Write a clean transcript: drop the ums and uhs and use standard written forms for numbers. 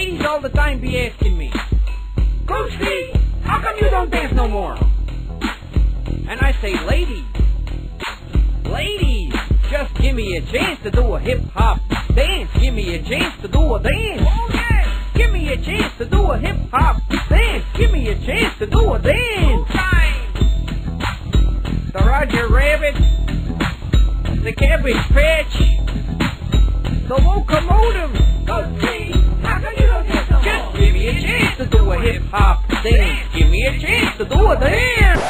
ladies all the time be asking me, Coach D, how come you don't dance no more? And I say, ladies, just give me a chance to do a hip-hop dance. Give me a chance to do a dance. Oh yeah! Give me a chance to do a hip-hop dance. Give me a chance to do a dance. The Roger Rabbit, the Cabbage Patch, the locomotive. Coach D, how come you don't dance no more? Just give me a chance to do a hip-hop dance. Give me a chance to do a dance.